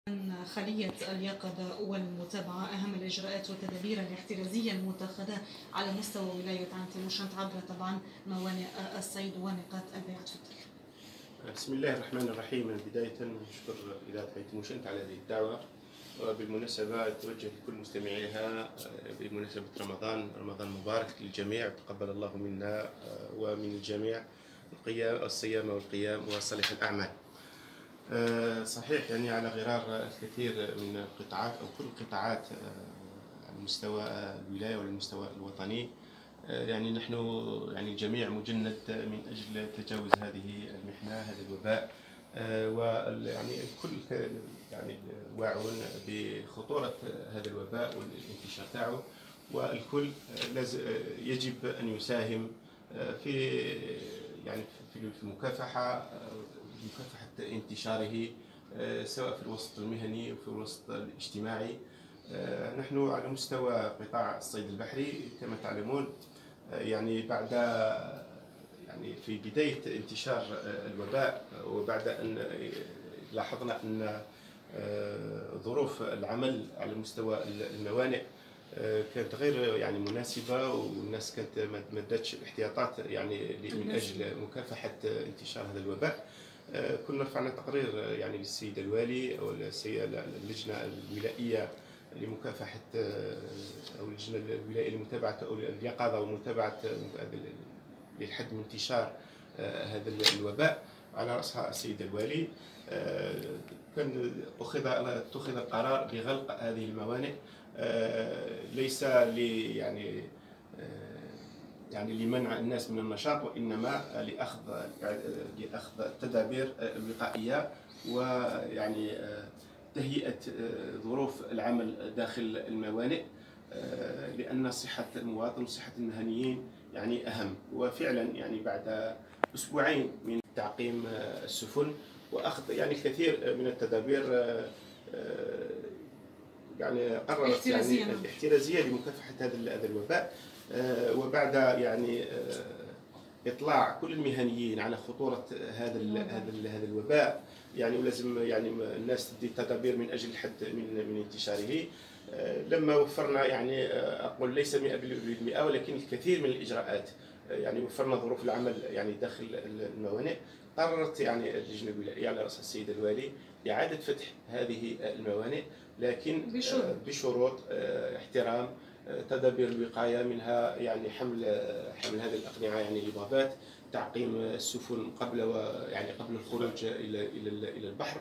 خلية اليقظة والمتابعة أهم الإجراءات والتدابير الاحترازية المتخذة على مستوى ولاية عين تيموشنت عبر طبعا موانئ الصيد ونقاط البيع. تفضل. بسم الله الرحمن الرحيم. بداية نشكر إذاعة عين تيموشنت على هذه الدعوة، وبالمناسبة توجه لكل مستمعيها بمناسبة رمضان مبارك للجميع، تقبل الله منا ومن الجميع الصيام والقيام وصالح الأعمال. صحيح يعني على غرار الكثير من القطاعات أو كل القطاعات على مستوى الولاية والمستوى الوطني، يعني نحن يعني الجميع مجند من أجل تجاوز هذه المحنة، هذا الوباء، ويعني الكل يعني واعون بخطورة هذا الوباء والانتشار تاعه، والكل يجب أن يساهم في يعني في مكافحة انتشاره، سواء في الوسط المهني وفي الوسط الاجتماعي. نحن على مستوى قطاع الصيد البحري كما تعلمون، يعني بعد يعني في بداية انتشار الوباء، وبعد أن لاحظنا أن ظروف العمل على مستوى الموانئ كانت غير يعني مناسبة، والناس كانت ما ادتش الاحتياطات يعني من أجل مكافحة انتشار هذا الوباء. كنا رفعنا تقرير يعني للسيد الوالي أو اللجنة الولائية لمكافحة أو اللجنة الولائية لمتابعة أو اليقظة ومتابعة للحد من انتشار هذا الوباء، على رأسها السيد الوالي. كان اتخذ القرار بغلق هذه الموانئ، ليس يعني لمنع الناس من النشاط، وإنما لأخذ التدابير الوقائية، ويعني تهيئة ظروف العمل داخل الموانئ، لأن صحة المواطن وصحة المهنيين يعني أهم. وفعلا يعني بعد أسبوعين من تعقيم السفن وأخذ يعني الكثير من التدابير يعني قررت يعني الاحترازية لمكافحة هذا الوباء، وبعد يعني إطلاع كل المهنيين على خطورة هذا الوباء، يعني ولازم يعني الناس تدي تدابير من أجل الحد من انتشاره. لما وفرنا يعني أقول ليس 100% ولكن الكثير من الإجراءات، يعني وفرنا ظروف العمل يعني داخل الموانئ، قررت يعني اللجنة الولائية على رأس السيد الوالي إعادة فتح هذه الموانئ، لكن بشروط احترام تدابير الوقاية، منها يعني حمل هذه الأقنعة يعني لبابات، تعقيم السفن قبل الخروج إلى البحر،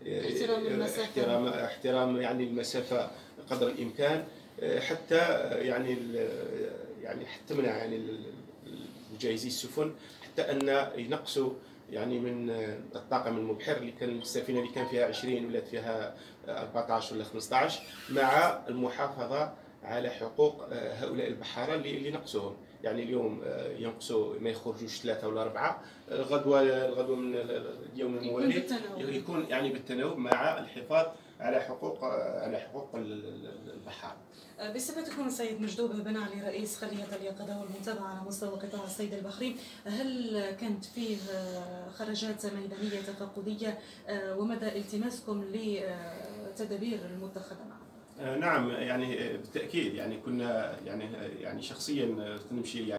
احترام يعني المسافة قدر الإمكان، حتى يعني حتى منع يعني مجهزي السفن حتى أن ينقصوا يعني من الطاقم المبحر، اللي كان السفينة اللي كان فيها 20 ولات فيها 14 ولا 15، مع المحافظة على حقوق هؤلاء البحارة اللي نقصوهم. يعني اليوم ينقصوا ما يخرجوش 3 ولا 4، الغدوة من اليوم الموالي يكون يعني بالتناوب، مع الحفاظ على حقوق البحار. بصفتكم السيد مجدوب بن علي رئيس خلية اليقظة والمتابعة على مستوى قطاع الصيد البحري، هل كانت فيه خرجات ميدانية تفقدية، ومدى التماسكم لتدابير المتخذة معه؟ نعم، يعني بالتأكيد يعني كنا يعني شخصيا نمشي يعني